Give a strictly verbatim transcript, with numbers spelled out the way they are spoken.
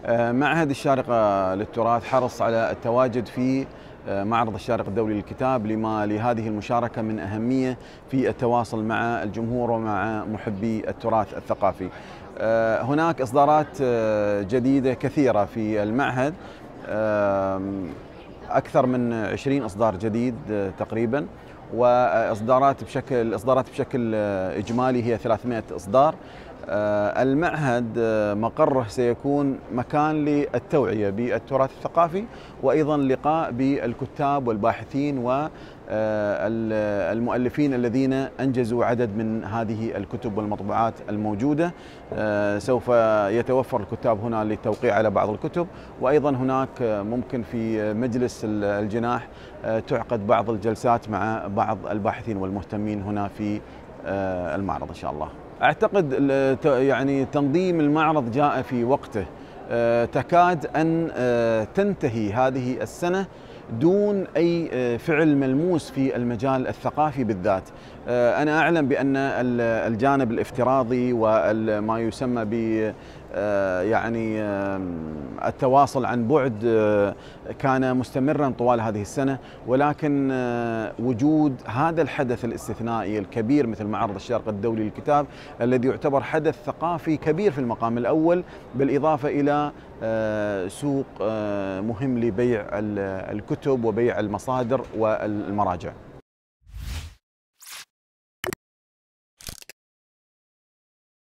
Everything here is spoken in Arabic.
معهد الشارقة للتراث حرص على التواجد في معرض الشارقة الدولي للكتاب لما لهذه المشاركة من أهمية في التواصل مع الجمهور ومع محبي التراث الثقافي. هناك إصدارات جديدة كثيرة في المعهد، أكثر من عشرين إصدار جديد تقريبا، وإصدارات بشكل إصدارات بشكل إجمالي هي ثلاثمئة إصدار. المعهد مقره سيكون مكان للتوعية بالتراث الثقافي، وأيضا لقاء بالكتاب والباحثين والمؤلفين الذين أنجزوا عدد من هذه الكتب والمطبوعات الموجودة. سوف يتوفر الكتاب هنا للتوقيع على بعض الكتب، وأيضا هناك ممكن في مجلس الجناح تعقد بعض الجلسات مع بعض الباحثين والمهتمين هنا في المعرض إن شاء الله. أعتقد يعني تنظيم المعرض جاء في وقته، تكاد أن تنتهي هذه السنة دون أي فعل ملموس في المجال الثقافي بالذات. أنا أعلم بأن الجانب الافتراضي وما يسمى ب يعني التواصل عن بعد كان مستمرا طوال هذه السنة، ولكن وجود هذا الحدث الاستثنائي الكبير مثل معرض الشارقة الدولي للكتاب الذي يعتبر حدث ثقافي كبير في المقام الأول، بالإضافة إلى سوق مهم لبيع الكتب وبيع المصادر والمراجع.